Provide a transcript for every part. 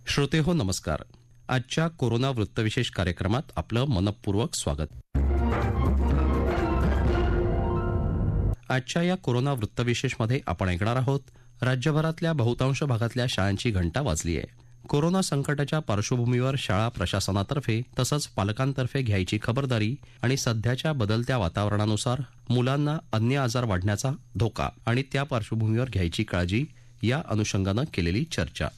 श्रोते हो नमस्कार. आजच्या कोरोना वृत्तविशेष कार्यक्रमात आपलं मनपूर्वक स्वागत. आजच्या या कोरोना वृत्तविशेषमध्ये आपण ऐकणार आहोत, राज्यभरातल्या बहुतांश भागातल्या शाळांची घंटा वाजली आहे. कोरोना संकटाच्या पार्श्वभूमीवर शाळा प्रशासनातर्फे तसंच पालकांतर्फे घ्यायची खबरदारी आणि सध्याच्या बदलत्या वातावरणानुसार मुलांना अन्य आजार वाढण्याचा धोका आणि त्या पार्श्वभूमीवर घ्यायची काळजी या अनुषंगानं केलेली चर्चा.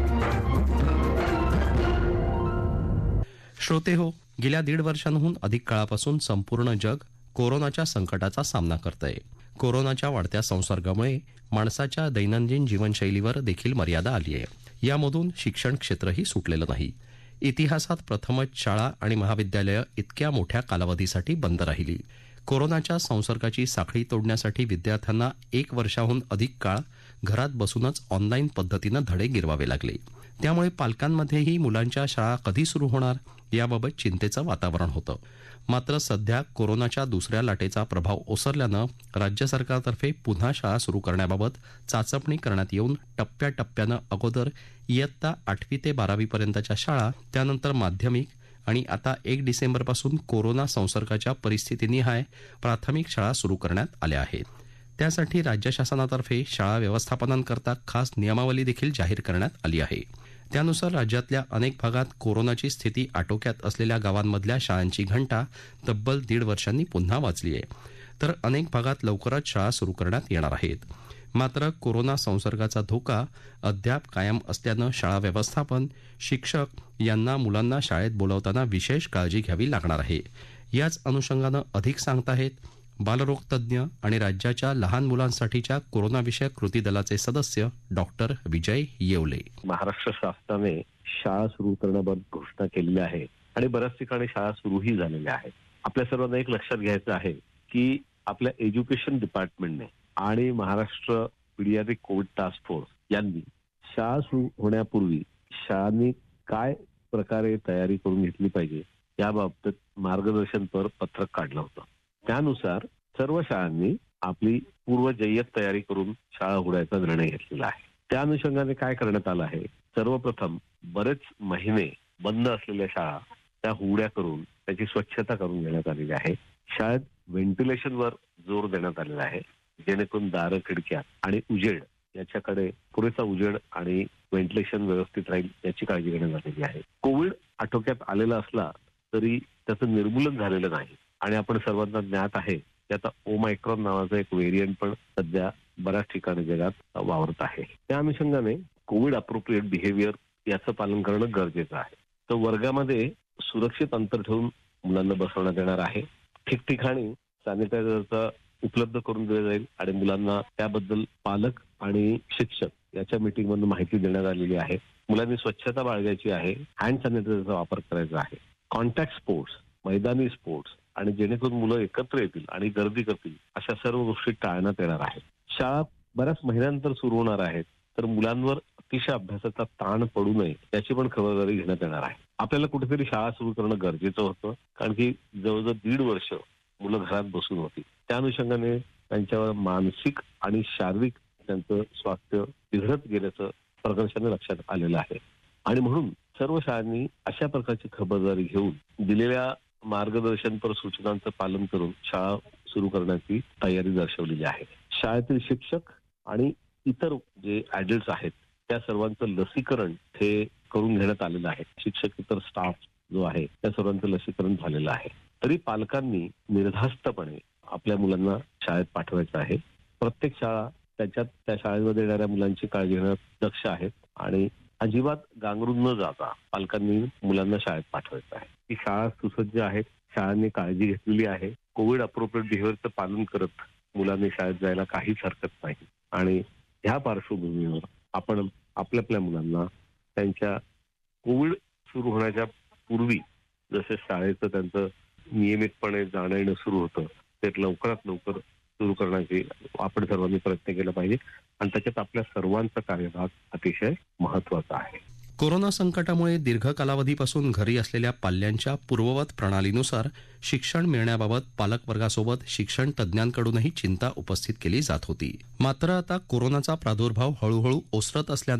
श्रोते हो, गेल्या 1.5 वर्षांहून अधिक काळापासून संपूर्ण जग कोरोनाच्या संकटाचा सामना करतंय. कोरोनाच्या वाढत्या संसर्गामुळे माणसाच्या दैनंदिन जीवनशैलीवर देखील मर्यादा आली आहे. यामधून शिक्षण क्षेत्रही सुटलेलं नाही. इतिहासात प्रथमच शाळा आणि महाविद्यालयं इतक्या मोठ्या कालावधीसाठी बंद राहिली. कोरोनाच्या संसर्गाची साखळी तोडण्यासाठी विद्यार्थ्यांना 1 वर्षाहून अधिक काळ घरात बसूनच ऑनलाईन पद्धतीनं धडे गिरवावे लागले. त्यामुळे पालकांमध्येही मुलांच्या शाळा कधी सुरू होणार याबाबत चिंतेचं वातावरण होतं. मात्र सध्या कोरोनाच्या दुसऱ्या लाटेचा प्रभाव ओसरल्यानं राज्य सरकारतर्फे पुन्हा शाळा सुरू करण्याबाबत चाचपणी करण्यात येऊन टप्प्याटप्प्यानं अगोदर इयत्ता 8वी ते 12वी पर्यंतच्या शाळा, त्यानंतर माध्यमिक आणि आता 1 डिसेंबरपासून कोरोना संसर्गाच्या परिस्थितीनिहाय प्राथमिक शाळा सुरू करण्यात आल्या आहेत. त्यासाठी राज्य शासनातर्फे शाळा व्यवस्थापनांकरता खास नियमावली देखील जाहीर करण्यात आली आहे. त्यानुसार राज्यातल्या अनेक भागात कोरोनाची स्थिती आटोक्यात असलेल्या गावांमधल्या शाळांची घंटा तब्बल 1.5 वर्षांनी पुन्हा वाजली आहे, तर अनेक भागात लवकरच शाळा सुरू करण्यात येणार आहेत. मात्र कोरोना संसर्गाचा धोका अद्याप कायम असल्यानं शाळा व्यवस्थापन, शिक्षक यांना मुलांना शाळेत बोलावताना विशेष काळजी घ्यावी लागणार आहे. याच अनुषंगानं अधिक सांगताहेत बालरोग तज्ज्ञ आणि राज्याच्या लहान मुलांसाठीच्या कोरोनाविषयक कृती दलाचे सदस्य डॉक्टर विजय येवले. महाराष्ट्र शासनाने शाळा सुरू करण्याबाबत घोषणा केलेली आहे आणि बऱ्याच ठिकाणी शाळा सुरूही झालेल्या आहेत. आपल्या सर्वांना एक लक्षात घ्यायचं आहे की आपल्या एज्युकेशन डिपार्टमेंटने आणि Maharashtra pediatric covid task force यांनी शाळा सुरू होण्यापूर्वी शाळांनी काय प्रकारे तयारी करून घेतली पाहिजे याबाबत मार्गदर्शनपर पत्रक काढलं होतं. त्यानुसार सर्व शाळांनी आपली पूर्वजय्यत तयारी करून शाळा उघडायचा निर्णय घेतलेला आहे. त्या अनुषंगाने काय करण्यात आलं आहे, सर्वप्रथम बरेच महिने बंद असलेल्या शाळा त्या उघड्या करून त्याची स्वच्छता करून घेण्यात आलेली आहे. शाळेत व्हेंटिलेशनवर जोर देण्यात आलेला आहे, जेणेकरून दारं, खिडक्या आणि उजेड याच्याकडे पुरेसा उजेड आणि व्हेंटिलेशन व्यवस्थित राहील याची काळजी घेण्यात आलेली आहे. कोविड आटोक्यात आलेला असला तरी त्याचं निर्मूलन झालेलं नाही आणि आपण सर्वांना ज्ञात आहे की आता ओमायक्रॉन नावाचा एक व्हेरियंट पण सध्या बऱ्याच ठिकाणी जगात वावरत आहे. त्या अनुषंगाने कोविड अप्रोप्रिएट बिहेवियर याचं पालन करणं गरजेचं आहे. तर वर्गामध्ये सुरक्षित अंतर ठेवून मुलांना बसवण्यात येणार आहे. ठिकठिकाणी सॅनिटायझरचा उपलब्ध करून दिलं जाईल आणि मुलांना त्याबद्दल पालक आणि शिक्षक याच्या मीटिंगमधून माहिती देण्यात आलेली आहे. मुलांनी स्वच्छता बाळगायची आहे, हँड सॅनिटायझरचा वापर करायचा आहे. कॉन्टॅक्ट स्पोर्ट्स, मैदानी स्पोर्ट्स आणि जेणेकरून मुलं एकत्र येतील आणि गर्दी करतील अशा सर्व गोष्टी टाळण्यात येणार आहेत. शाळा बऱ्याच महिन्यानंतर सुरू होणार आहेत, तर मुलांवर अतिशय अभ्यासाचा ताण पडू नये याची पण खबरदारी घेण्यात येणार आहे. आपल्याला कुठेतरी शाळा सुरू करणं गरजेचं होतं, कारण की जवळजवळ 1.5 वर्ष मुलं घरात बसून होती. त्या अनुषंगाने त्यांच्यावर मानसिक आणि शारीरिक त्यांचं स्वास्थ्य बिघडत गेल्याचं प्रकर्षाने लक्षात आलेलं आहे आणि म्हणून सर्व शाळांनी अशा प्रकारची खबरदारी घेऊन दिलेल्या मार्गदर्शनपर सूचनांचं पालन करून शाळा सुरू करण्याची तयारी दर्शवलेली आहे. शाळेतील शिक्षक आणि इतर जे ऍडल्ट्स आहेत त्या सर्वांचं लसीकरण हे करून घेण्यात आलेलं आहे. शिक्षक, इतर स्टाफ जो आहे त्या सर्वांचं लसीकरण झालेलं आहे. तरी पालकांनी निर्धास्तपणे आपल्या मुलांना शाळेत पाठवायचं आहे. प्रत्येक शाळा त्या शाळेमध्ये येणाऱ्या मुलांची काळजी घेण्यात दक्ष आहेत आणि अजिबात गांगरून न जाता पालकांनी मुलांना शाळेत पाठवायचं आहे. ही शाळा सुसज्ज आहेत, शाळांनी काळजी घेतलेली आहे. कोविड अप्रोप्रिएट बिहेवियरचं पालन करत मुलांनी शाळेत जायला काहीच हरकत नाही आणि ह्या पार्श्वभूमीवर आपण आपल्या मुलांना त्यांच्या कोविड सुरू होण्याच्या पूर्वी जसं शाळेचं त्यांचं नियमितपणे जाणं येणं सुरू होतं ते लवकरात लवकर सुरू करण्याचे आपण सर्वांनी प्रयत्न केला पाहिजे आणि त्याच्यात आपल्या सर्वांचा कार्यभाग अतिशय महत्वाचा आहे. कोरोना संकटामुळे दीर्घ कालावधीपासून घरी असलेल्या पाल्यांच्या पूर्ववत प्रणालीनुसार शिक्षण मिळण्याबाबत पालकवर्गासोबत शिक्षण तज्ज्ञांकडूनही चिंता उपस्थित केली जात होती. मात्र आता कोरोनाचा प्रादुर्भाव हळूहळू ओसरत असल्यानं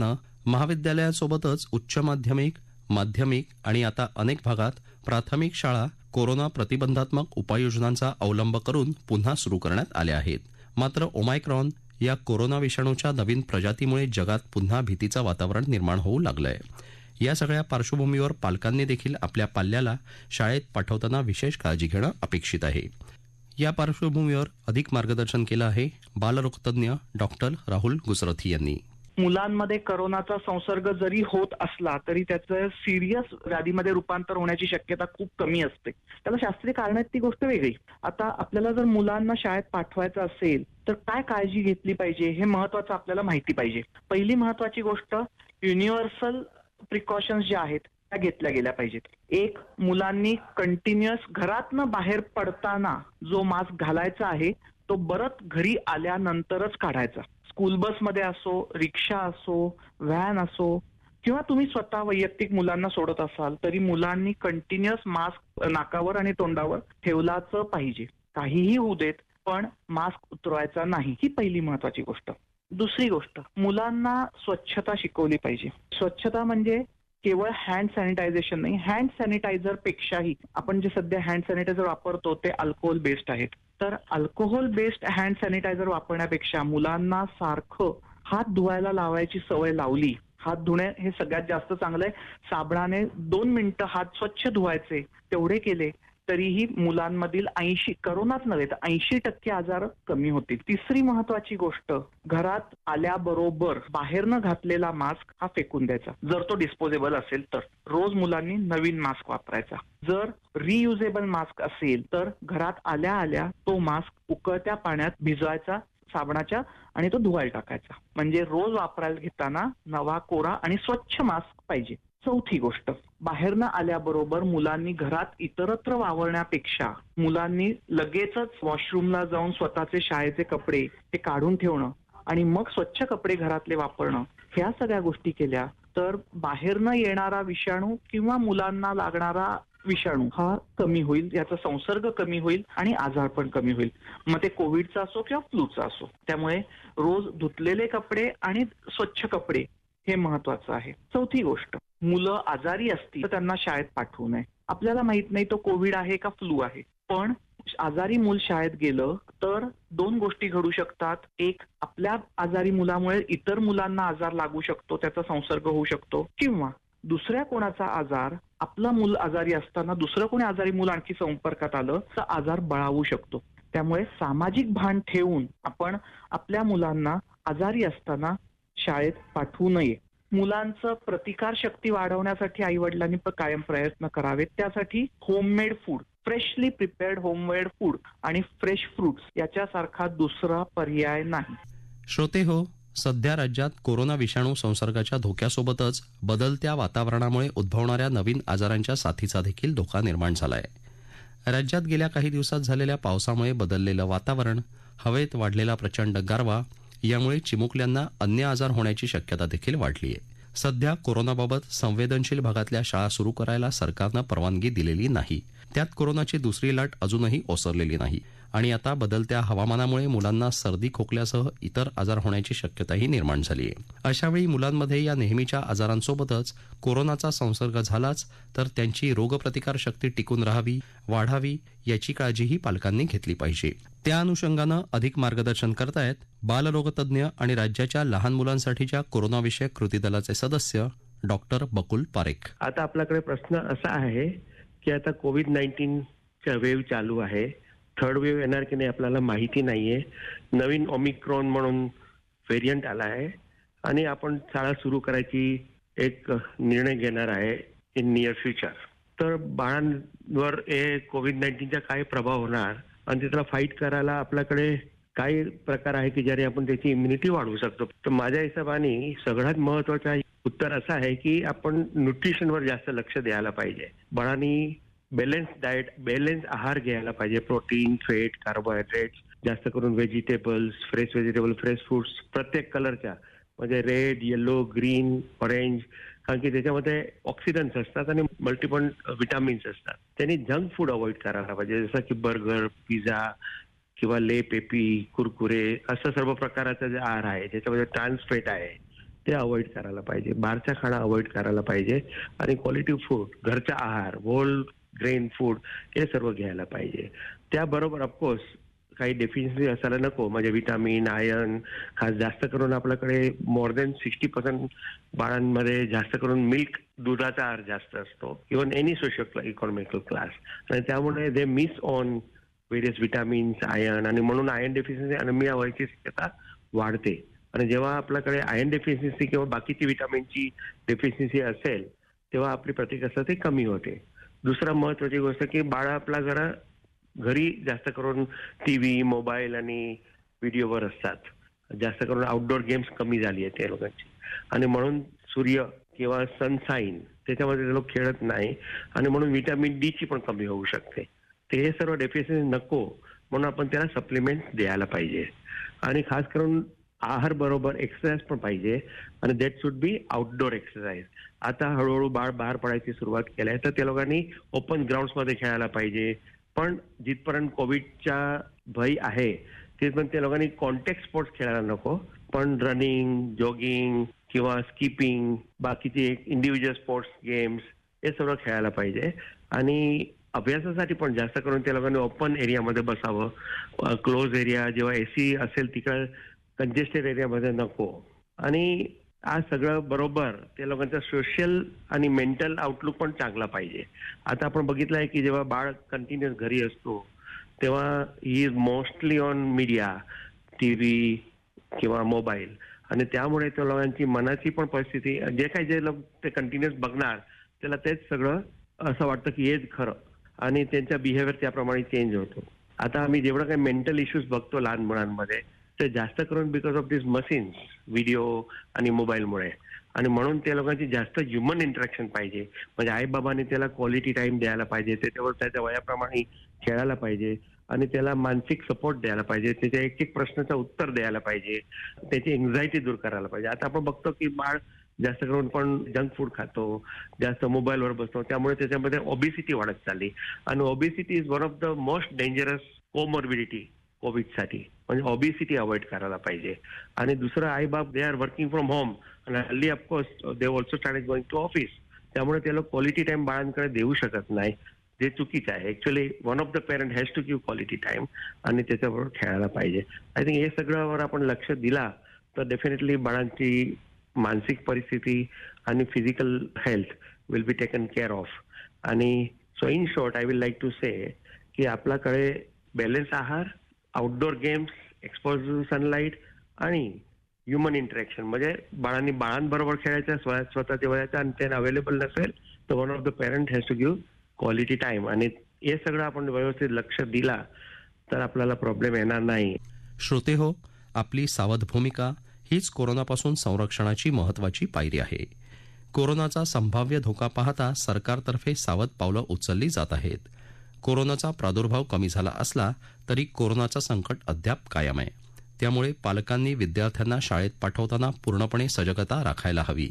महाविद्यालयासोबतच उच्च माध्यमिक, माध्यमिक आणि आता अनेक भागात प्राथमिक शाळा कोरोना प्रतिबंधात्मक उपाययोजनांचा अवलंब करून पुन्हा सुरू करण्यात आल्या आहेत. मात्र ओमायक्रॉन या कोरोना विषाणूच्या नवीन प्रजातीमुळे जगात पुन्हा भीतीचं वातावरण निर्माण होऊ लागलंय. या सगळ्या पार्श्वभूमीवर पालकांनी देखील आपल्या पाल्याला शाळेत पाठवताना विशेष काळजी घेणं अपेक्षित आहे. या पार्श्वभूमीवर अधिक मार्गदर्शन केलं आहे बालरोगतज्ञ डॉक्टर राहुल गुजराथी यांनी. मुलांमध्ये करोनाचा संसर्ग जरी होत असला तरी त्याचं सिरियस व्याधीमध्ये रूपांतर होण्याची शक्यता खूप कमी असते. त्याला शास्त्रीय कारण आहेत ती गोष्ट वेगळी. आता आपल्याला जर मुलांना शाळेत पाठवायचं असेल तर काय काळजी घेतली पाहिजे हे महत्वाचं आपल्याला माहिती पाहिजे. पहिली महत्वाची गोष्ट युनिव्हर्सल प्रिकॉशन्स ज्या आहेत त्या घेतल्या गेल्या पाहिजेत. एक, मुलांनी कंटिन्युअस घरातनं बाहेर पडताना जो मास्क घालायचा आहे तो परत घरी आल्यानंतरच काढायचा. स्कूल बसमध्ये असो, रिक्षा असो, व्हॅन असो किंवा तुम्ही स्वतः वैयक्तिक मुलांना सोडत असाल तरी मुलांनी कंटिन्युअस मास्क नाकावर आणि तोंडावर ठेवलाच पाहिजे. काहीही होऊ देत पण मास्क उतरवायचा नाही. ही पहिली महत्वाची गोष्ट. दुसरी गोष्ट, मुलांना स्वच्छता शिकवली पाहिजे. स्वच्छता म्हणजे केवळ हँड सॅनिटायझेशन नाही, हँड सॅनिटायझर पेक्षाही आपण जे सध्या हँड सॅनिटायझर वापरतो ते अल्कोहोल बेस्ड आहेत. तर अल्कोहोल बेस्ड हँड सॅनिटायझर वापरण्यापेक्षा मुलांना सारखं हात धुवायला लावायची सवय लावली. हात धुणे हे सगळ्यात जास्त चांगलं आहे. साबणाने 2 मिनिटं हात स्वच्छ धुवायचे तेवढे केले तरीही मुलांमधील 80 करोनाच नव्हे तर 80% आजार कमी होतील. तिसरी महत्वाची गोष्ट, घरात आल्याबरोबर बाहेरनं घातलेला मास्क हा फेकून द्यायचा. जर तो डिस्पोजेबल असेल तर रोज मुलांनी नवीन मास्क वापरायचा. जर रियुजेबल मास्क असेल तर घरात आल्या आल्या तो मास्क उकळत्या पाण्यात भिजवायचा साबणाच्या आणि तो धुवायला टाकायचा. म्हणजे रोज वापरायला घेताना नवा कोरा आणि स्वच्छ मास्क पाहिजे. चौथी गोष्ट, बाहेरनं आल्याबरोबर मुलांनी घरात इतरत्र वावरण्यापेक्षा मुलांनी लगेचच वॉशरूमला जाऊन स्वतःचे शाळेचे कपडे हे काढून ठेवणं आणि मग स्वच्छ कपडे घरातले वापरणं, ह्या सगळ्या गोष्टी केल्या तर बाहेरनं येणारा विषाणू किंवा मुलांना लागणारा विषाणू हा कमी होईल, याचा संसर्ग कमी होईल आणि आजार पण कमी होईल. मग ते कोविडचा असो किंवा फ्लूचा असो. त्यामुळे रोज धुतलेले कपडे आणि स्वच्छ कपडे हे महत्वाचं आहे. चौथी गोष्ट, मुलं आजारी असतील तर त्यांना शाळेत पाठवू नये. आपल्याला माहित नाही तो कोविड आहे का फ्लू आहे, पण आजारी मूल शाळेत गेलं तर 2 गोष्टी घडू शकतात. एक, आपल्या आजारी मुलामुळे इतर मुलांना आजार लागू शकतो, त्याचा संसर्ग होऊ शकतो, किंवा दुसऱ्या कोणाचा आजार, आपला मूल आजारी असताना दुसरं कोणी आजारी मूल आणखी संपर्कात आलं तर आजार बळावू शकतो. त्यामुळे सामाजिक भान ठेवून आपण आपल्या मुलांना आजारी असताना शाळेत पाठवू नये. मुलांचं प्रतिकार शक्ती वाढवण्यासाठी आई वडिलांनी कायम प्रयत्न करावेत. त्यासाठी homemade food, freshly prepared homemade food आणि फ्रेश फ्रुट्स याच्यासारखा दुसरा पर्याय नाही. श्रोते हो, सध्या राज्यात कोरोना विषाणू संसर्गाच्या धोक्यासोबतच बदलत्या वातावरणामुळे उद्भवणाऱ्या नवीन आजारांच्या साथीचा देखील धोका निर्माण झाला आहे. राज्यात गेल्या काही दिवसात झालेल्या पावसामुळे बदललेलं वातावरण, हवेत वाढलेला प्रचंड गारवा यामुळे चिमुकल्यांना अन्य आजार होण्याची शक्यता देखील वाढली आहे. सध्या कोरोनाबाबत संवेदनशील भागातल्या शाळा सुरू करायला सरकारनं परवानगी दिलेली नाही. त्यात कोरोनाची दुसरी लाट अजूनही ओसरलेली नाही आणि आता बदलत्या हवामानामुळे मुलांना सर्दी खोकल्यासह इतर आजार होण्याची शक्यताही निर्माण झाली आहे. अशावेळी मुलांमध्ये या नेहमीच्या आजारांसोबतच कोरोनाचा संसर्ग झालाच तर त्यांची रोगप्रतिकार शक्ती टिकून राहावी, वाढावी याची काळजीही पालकांनी घेतली पाहिजे. त्या अनुषंगानं अधिक मार्गदर्शन करतायत बालरोगतज्ञ आणि राज्याच्या लहान मुलांसाठीच्या कोरोनाविषयक कृती दलाचे सदस्य डॉक्टर बकुल पारेख. आता आपल्याकडे प्रश्न असा आहे की आता कोविड-19चा वेव्ह चालू आहे. थर्ड वेव्ह येणार की नाही आपल्याला माहिती नाहीये. नवीन ओमिक्रॉन म्हणून व्हेरियंट आला आहे आणि आपण शाळा सुरू करायची एक निर्णय घेणार आहे इन नियर फ्युचर. तर बाळांवर कोविड-19चा काय प्रभाव होणार आणि त्याला फाईट करायला आपल्याकडे काय प्रकार आहे की ज्याने आपण त्याची इम्युनिटी वाढवू शकतो. तर माझ्या हिशोबाने सगळ्यात महत्वाचं उत्तर असं आहे की आपण न्यूट्रिशनवर जास्त लक्ष द्यायला पाहिजे. बाळांनी बॅलन्स डाएट, बॅलन्स आहार घ्यायला पाहिजे. प्रोटीन, फॅट, कार्बोहायड्रेट्स, जास्त करून व्हेजिटेबल्स, फ्रेश फ्रुट्स प्रत्येक कलरच्या, म्हणजे रेड, येलो, ग्रीन, ऑरेंज, कारण की त्याच्यामध्ये ऑक्सिडन्स असतात आणि मल्टिपल विटामिन्स असतात. त्यांनी जंक फूड अवॉइड करायला पाहिजे, जसं की बर्गर, पिझ्झा किंवा ले पेपी, कुरकुरे, असं सर्व प्रकारचा जे आहार आहे ज्याच्यामध्ये ट्रान्स फॅट आहे ते अवॉइड करायला पाहिजे. बाहेरचा खाणं अवॉइड करायला पाहिजे आणि क्वालिटी फूड, घरचा आहार, होल ग्रेन फूड हे सर्व घ्यायला पाहिजे. त्याबरोबर ऑफकोर्स काही डेफिशियन्सी असायला नको, म्हणजे विटामिन, आयर्न, खास जास्त करून आपल्याकडे मोर दॅन 60% बाळांमध्ये जास्त करून मिल्क, दुधाचा आहार जास्त असतो, even any social economical class. आणि त्यामुळे they miss on various vitamins, iron, आणि म्हणून आयर्न डेफिशियन्सी अनिमिया व्हायची शक्यता वाढते. आणि जेव्हा आपल्याकडे आयर्न डेफिशियन्सी किंवा बाकीची विटामिनची डेफिशियन्सी असेल तेव्हा आपली प्रतिकारशक्ती ते कमी होते. दुसरा महत्वाची गोष्ट की बाळ आपला जरा घरी जास्त करून टीव्ही, मोबाईल आणि व्हिडिओवर असतात. जास्त करून आउटडोर गेम्स कमी झाली आहेत त्या लोकांची, आणि म्हणून सूर्य किंवा सनशाईन त्याच्यामध्ये ते लोक खेळत नाही, आणि म्हणून विटॅमिन डी ची पण कमी होऊ शकते. ते हे सर्व डेफिशियन्सी नको म्हणून आपण त्याला सप्लिमेंट द्यायला पाहिजे. आणि खास करून आहार बरोबर एक्सरसाइज पण पाहिजे, आणि that should be outdoor exercise. आता हळूहळू बाळ बाहेर पडायची सुरुवात केली आहे, तर त्या लोकांनी ओपन ग्राउंड्स मध्ये खेळायला पाहिजे. पण जिथपर्यंत कोविडच्या भय आहे तिथपर्यंत त्या लोकांनी कॉन्टॅक्ट स्पोर्ट्स खेळायला नको, पण रनिंग, जॉगिंग किंवा स्किपिंग, बाकीचे इंडिव्हिज्युअल स्पोर्ट्स गेम्स हे सगळं खेळायला पाहिजे. आणि अभ्यासासाठी पण जास्त करून त्या लोकांनी ओपन एरियामध्ये बसावं. क्लोज एरिया जेव्हा एसी असेल तिकडे कंजेस्टेड एरियामध्ये नको. आणि आज सगळं बरोबर त्या लोकांचा सोशल आणि मेंटल आउटलुक पण चांगला पाहिजे. आता आपण बघितलं आहे की जेव्हा बाळ कंटिन्युअस घरी असतो तेव्हा he is mostly on media, TV किंवा मोबाईल, आणि त्यामुळे त्या लोकांची मनाची पण परिस्थिती, जे लोक ते कंटिन्युअस बघणार त्याला तेच सगळं असं वाटतं की हेच खरं, आणि त्यांचा बिहेवियर त्याप्रमाणे चेंज होतो. आता आम्ही जेवढं काही मेंटल इश्यूज बघतो लहान मुलांमध्ये ते जास्त करून because of this machines, video आणि मोबाईलमुळे. आणि म्हणून त्या लोकांची जास्त ह्युमन इंटरॅक्शन पाहिजे. म्हणजे आई बाबांनी त्याला क्वालिटी टाइम द्यायला पाहिजे, त्याच्यावर त्याच्या वयाप्रमाणे खेळायला पाहिजे, आणि त्याला मानसिक सपोर्ट द्यायला पाहिजे, त्याच्या एक एक प्रश्नाचं उत्तर द्यायला पाहिजे, त्याची एन्झायटी दूर करायला पाहिजे. आता आपण बघतो की बाळ जास्त करून पण जंक फूड खातो, जास्त मोबाईलवर बसतो, त्यामुळे त्याच्यामध्ये ओबेसिटी वाढत चालली. आणि obesity is one of the most dangerous comorbidity कोविडसाठी. म्हणजे ओबेसिटी अवॉइड करायला पाहिजे. आणि दुसरं, आई बाप they are working from home, आणि हल्ली of course they also started going to office, त्यामुळे ते लोक क्वालिटी टाइम बाळांकडे देऊ शकत नाही, जे चुकीचं आहे. Actually one of the parent has to give quality time, आणि त्याच्याबरोबर खेळायला पाहिजे. आय थिंक हे सगळ्यावर आपण लक्ष दिला तर डेफिनेटली बाळांची मानसिक परिस्थिती आणि physical health will be taken care of. आणि so in short I will like to say की आपल्याकडे बॅलन्स आहार, outdoor games, exposure to sunlight आणि ह्युमन इंटरॅक्शन, म्हणजे बाळांबरोबर खेळायचं स्वतःच्या वयाचं, आणि त्यांना अवेलेबल नसेल तर one of the parent has to give quality time. आणि हे सगळं आपण व्यवस्थित लक्ष दिला तर आपल्याला प्रॉब्लेम येणार नाही. श्रोते हो, आपली सावध भूमिका हीच कोरोनापासून संरक्षणाची महत्वाची पायरी आहे. कोरोनाचा संभाव्य धोका पाहता सरकारतर्फे सावध पावलं उचलली जात आहेत. कोरोनाचा प्रादुर्भाव कमी झाला असला तरी कोरोनाचं संकट अद्याप कायम आहे. त्यामुळे पालकांनी विद्यार्थ्यांना शाळेत पाठवताना पूर्णपणे सजगता राखायला हवी.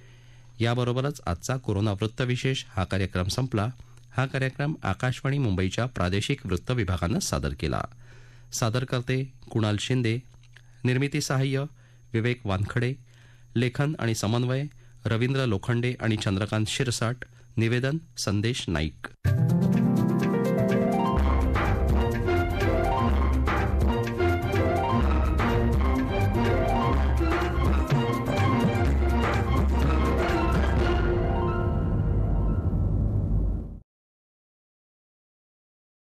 याबरोबरच आजचा कोरोना वृत्तविशेष हा कार्यक्रम संपला. हा कार्यक्रम आकाशवाणी मुंबईच्या प्रादेशिक वृत्त विभागानं सादर केला. सादरकर्ते कुणाल शिंदे, निर्मिती सहाय्य विवेक वानखडे, लेखन आणि समन्वय रवींद्र लोखंडे आणि चंद्रकांत शिरसाट, निवेदन संदेश नाईक.